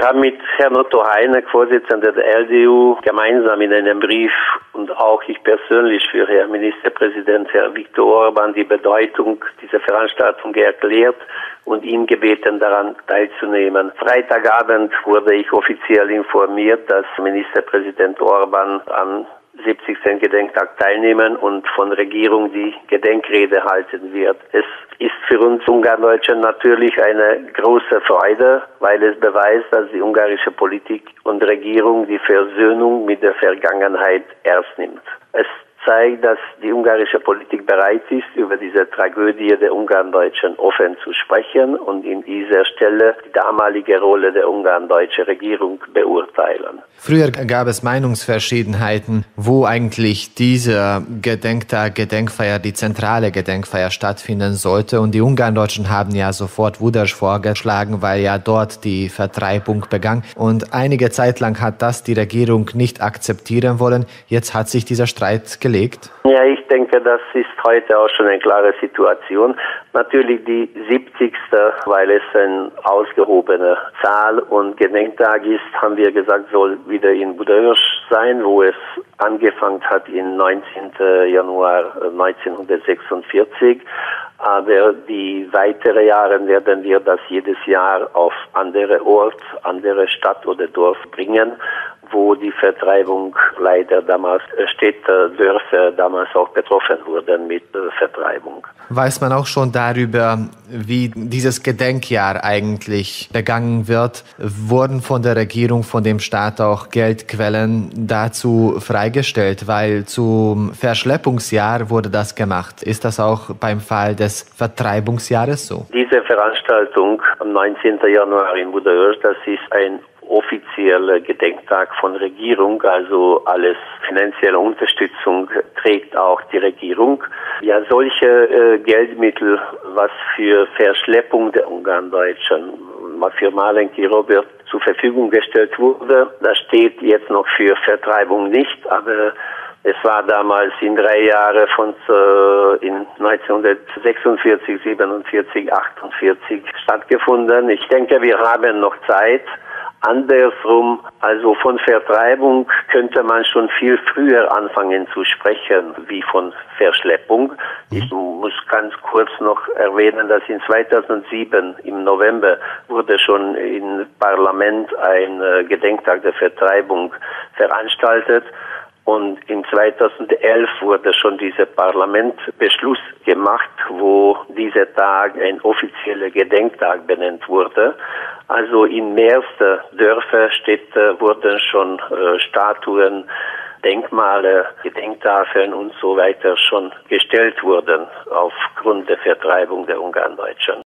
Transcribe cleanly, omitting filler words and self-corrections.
haben mit Herrn Otto Heineck, Vorsitzender der LDU, gemeinsam in einem Brief und auch ich persönlich für Herrn Ministerpräsident, Herr Viktor Orban, die Bedeutung dieser Veranstaltung erklärt und ihn gebeten, daran teilzunehmen. Freitagabend wurde ich offiziell informiert, dass Ministerpräsident Orban am 70. Gedenktag teilnehmen und von Regierung die Gedenkrede halten wird. Es ist für uns Ungarn-Deutsche natürlich eine große Freude, weil es beweist, dass die ungarische Politik und Regierung die Versöhnung mit der Vergangenheit ernst nimmt. Es zeigt, dass die ungarische Politik bereit ist, über diese Tragödie der Ungarn-Deutschen offen zu sprechen und in dieser Stelle die damalige Rolle der ungarn-deutschen Regierung beurteilen. Früher gab es Meinungsverschiedenheiten, wo eigentlich dieser Gedenktag, Gedenkfeier, die zentrale Gedenkfeier stattfinden sollte. Und die Ungarn-Deutschen haben ja sofort Budaörs vorgeschlagen, weil ja dort die Vertreibung begann. Und einige Zeit lang hat das die Regierung nicht akzeptieren wollen. Jetzt hat sich dieser Streit gelegt. Ja, ich denke, das ist heute auch schon eine klare Situation. Natürlich die 70. weil es eine ausgehobene Zahl und Gedenktag ist, haben wir gesagt, soll wieder in Budaörs sein, wo es angefangen hat im 19. Januar 1946. Aber die weiteren Jahre werden wir das jedes Jahr auf andere Ort, andere Stadt oder Dorf bringen, wo die Vertreibung leider damals Städte, Dörfer damals auch betroffen wurden mit Vertreibung. Weiß man auch schon darüber, wie dieses Gedenkjahr eigentlich begangen wird? Wurden von der Regierung, von dem Staat auch Geldquellen dazu freigestellt? Weil zum Verschleppungsjahr wurde das gemacht. Ist das auch beim Fall des Vertreibungsjahres so? Diese Veranstaltung am 19. Januar in Budaörs, das ist ein offizieller Gedenktag von Regierung, also alles finanzielle Unterstützung trägt auch die Regierung. Ja, solche Geldmittel, was für Verschleppung der Ungarn-Deutschen, für Malenki Robert zur Verfügung gestellt wurde, das steht jetzt noch für Vertreibung nicht, aber es war damals in 3 Jahren von in 1946, 47, 48 stattgefunden. Ich denke, wir haben noch Zeit. Andersrum, also von Vertreibung könnte man schon viel früher anfangen zu sprechen, wie von Verschleppung. Ich muss ganz kurz noch erwähnen, dass in 2007 im November wurde schon im Parlament ein Gedenktag der Vertreibung veranstaltet. Und in 2011 wurde schon dieser Parlamentbeschluss gemacht, wo dieser Tag ein offizieller Gedenktag benannt wurde. Also in mehreren Dörfer, Städte wurden schon Statuen, Denkmale, Gedenktafeln und so weiter schon gestellt wurden aufgrund der Vertreibung der Ungarn-Deutschen.